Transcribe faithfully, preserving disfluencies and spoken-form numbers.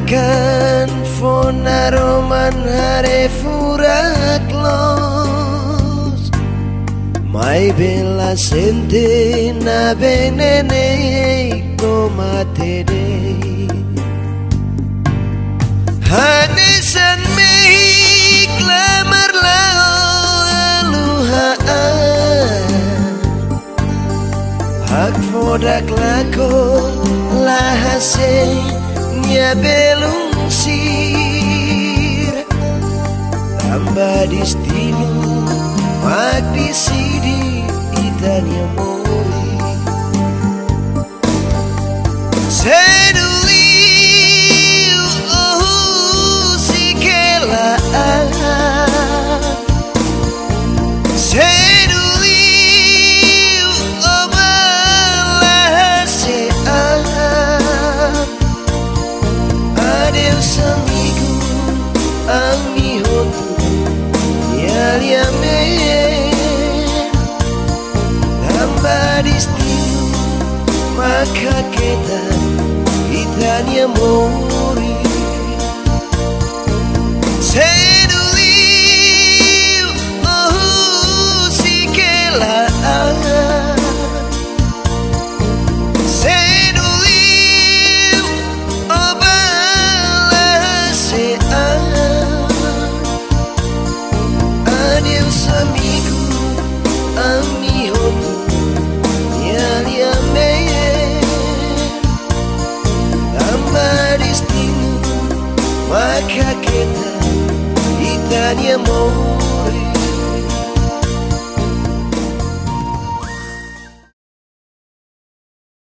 Akan fona roman hare furak los mai bella sente na benene tomatene hanisan me klamar laluha hak fodak lako lahase nya belum sir tambah distino mak disidi itanya mori seduli oh si kela seduli oh balase Adeus amigo, amigo Yaliame Tambah destino Maka kita Itanya mori Seduli Oh si kela Adeus amigo, amigo Yaliame Tambah destino Maka kita Itanya mau